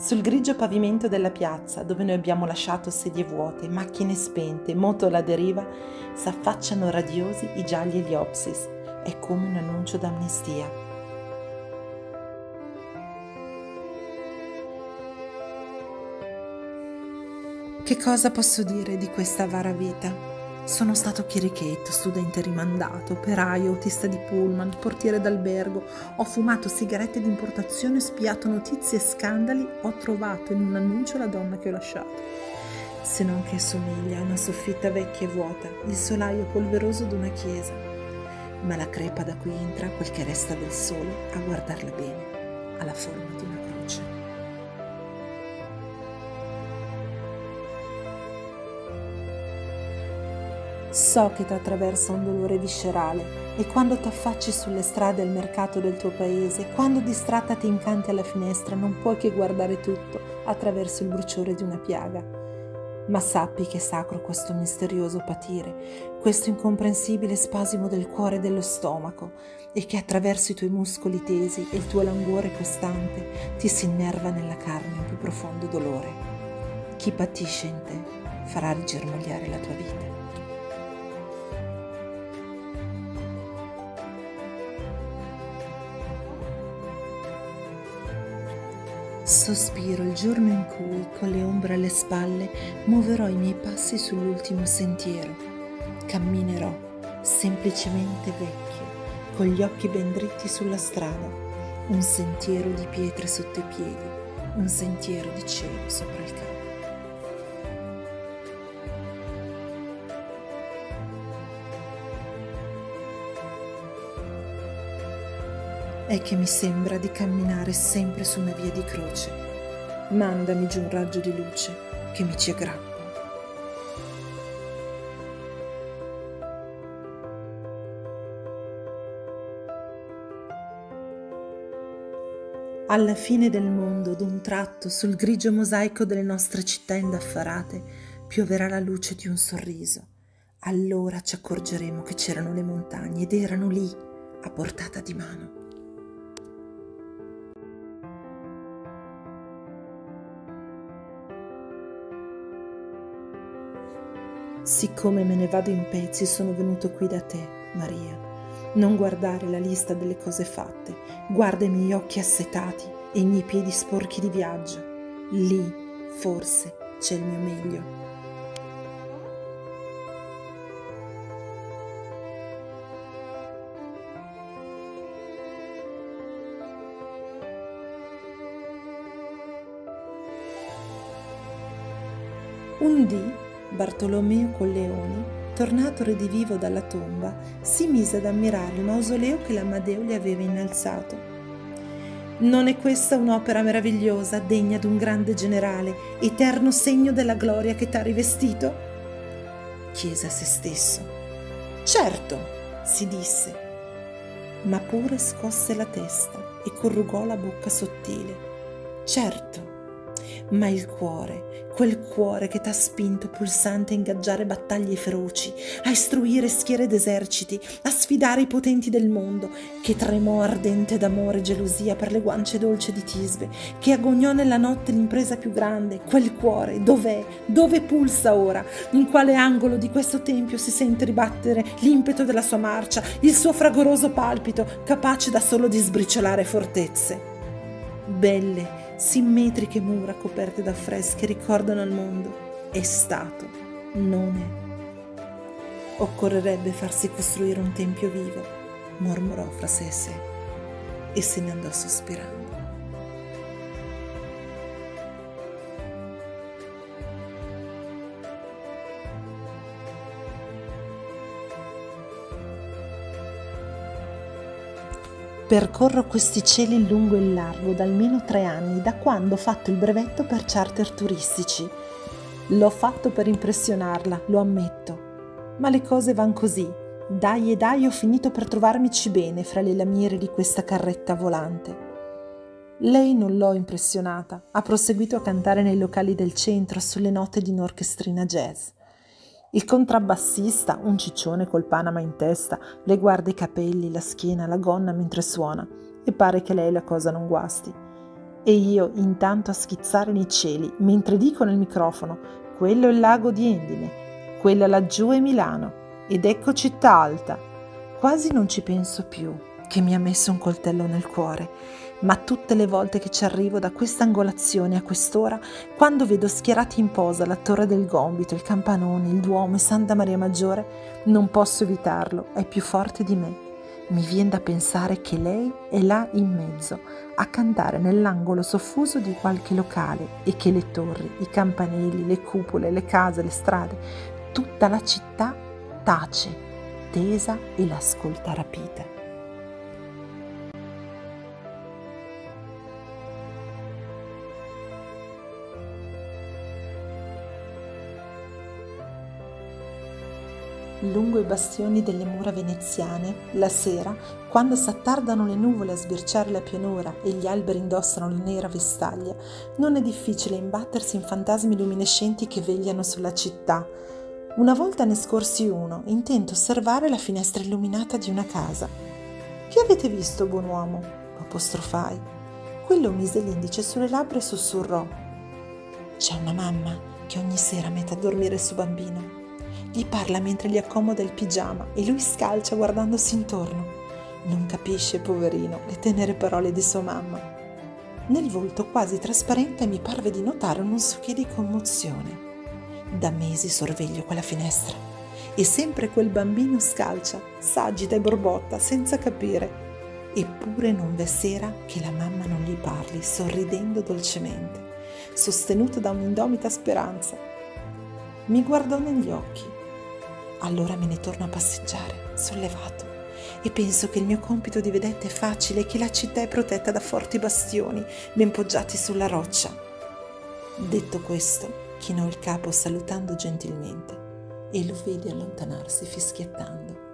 Sul grigio pavimento della piazza, dove noi abbiamo lasciato sedie vuote, macchine spente, moto alla deriva, s'affacciano radiosi i gialli eliopsis. È come un annuncio d'amnistia. Che cosa posso dire di questa avara vita? Sono stato chirichetto, studente rimandato, operaio, autista di pullman, portiere d'albergo, ho fumato sigarette d'importazione, spiato notizie e scandali, ho trovato in un annuncio la donna che ho lasciato. Se non che assomiglia a una soffitta vecchia e vuota, il solaio polveroso d'una chiesa, ma la crepa da cui entra quel che resta del sole, a guardarla bene, ha la forma di una croce. So che t'attraversa un dolore viscerale e quando t'affacci sulle strade al mercato del tuo paese, quando distratta ti incanti alla finestra, non puoi che guardare tutto attraverso il bruciore di una piaga. Ma sappi che è sacro questo misterioso patire, questo incomprensibile spasimo del cuore e dello stomaco, e che attraverso i tuoi muscoli tesi e il tuo languore costante ti si innerva nella carne un più profondo dolore. Chi patisce in te farà rigermogliare la tua vita. Sospiro il giorno in cui, con le ombre alle spalle, muoverò i miei passi sull'ultimo sentiero. Camminerò, semplicemente vecchio, con gli occhi ben dritti sulla strada. Un sentiero di pietre sotto i piedi, un sentiero di cielo sopra il capo. È che mi sembra di camminare sempre su una via di croce. Mandami giù un raggio di luce che mi ci aggrappo. Alla fine del mondo, d'un tratto, sul grigio mosaico delle nostre città indaffarate, pioverà la luce di un sorriso. Allora ci accorgeremo che c'erano le montagne ed erano lì, a portata di mano. Siccome me ne vado in pezzi, sono venuto qui da te, Maria. Non guardare la lista delle cose fatte, guarda i miei occhi assetati e i miei piedi sporchi di viaggio. Lì, forse, c'è il mio meglio. Un dì, Bartolomeo Colleoni, tornato redivivo dalla tomba, si mise ad ammirare il mausoleo che l'Amadeo gli aveva innalzato. Non è questa un'opera meravigliosa, degna d'un grande generale, eterno segno della gloria che t'ha rivestito? Chiese a se stesso. Certo, si disse, ma pure scosse la testa e corrugò la bocca sottile. Certo, ma il cuore, quel cuore che t'ha spinto pulsante a ingaggiare battaglie feroci, a istruire schiere d'eserciti, a sfidare i potenti del mondo, che tremò ardente d'amore e gelosia per le guance dolci di Tisbe, che agognò nella notte l'impresa più grande, quel cuore, dov'è? Dove pulsa ora? In quale angolo di questo tempio si sente ribattere l'impeto della sua marcia, il suo fragoroso palpito, capace da solo di sbriciolare fortezze? Belle, simmetriche mura coperte d'affreschi ricordano al mondo. È stato, non è. Occorrerebbe farsi costruire un tempio vivo, mormorò fra sé e sé, e se ne andò sospirando. Percorro questi cieli in lungo e in largo da almeno 3 anni, da quando ho fatto il brevetto per charter turistici. L'ho fatto per impressionarla, lo ammetto. Ma le cose van così. Dai e dai, ho finito per trovarmici bene fra le lamiere di questa carretta volante. Lei non l'ho impressionata. Ha proseguito a cantare nei locali del centro sulle note di un'orchestrina jazz. Il contrabbassista, un ciccione col Panama in testa, le guarda i capelli, la schiena, la gonna mentre suona e pare che lei la cosa non guasti. E io intanto a schizzare nei cieli, mentre dico nel microfono: quello è il lago di Endine, quella laggiù è Milano, ed ecco Città Alta. Quasi non ci penso più che mi ha messo un coltello nel cuore, ma tutte le volte che ci arrivo da questa angolazione a quest'ora, quando vedo schierati in posa la Torre del Gombito, il Campanone, il Duomo e Santa Maria Maggiore, non posso evitarlo, è più forte di me. Mi viene da pensare che lei è là in mezzo, a cantare nell'angolo soffuso di qualche locale, e che le torri, i campanili, le cupole, le case, le strade, tutta la città tace, tesa e l'ascolta rapita. Lungo i bastioni delle mura veneziane, la sera, quando s'attardano le nuvole a sbirciare la pianura e gli alberi indossano la nera vestaglia, non è difficile imbattersi in fantasmi luminescenti che vegliano sulla città. Una volta ne scorsi uno, intento osservare la finestra illuminata di una casa. «Che avete visto, buon uomo?» apostrofai. Quello mise l'indice sulle labbra e sussurrò: «C'è una mamma che ogni sera mette a dormire il suo bambino. Gli parla mentre gli accomoda il pigiama e lui scalcia guardandosi intorno. Non capisce, poverino, le tenere parole di sua mamma». Nel volto quasi trasparente mi parve di notare un non so che di commozione. Da mesi sorveglio quella finestra e sempre quel bambino scalcia, s'agita e borbotta senza capire. Eppure non v'è sera che la mamma non gli parli, sorridendo dolcemente, sostenuta da un'indomita speranza. Mi guardò negli occhi. Allora me ne torno a passeggiare, sollevato, e penso che il mio compito di vedetta è facile e che la città è protetta da forti bastioni ben poggiati sulla roccia. Detto questo, chinò il capo salutando gentilmente e lo vidi allontanarsi fischiettando.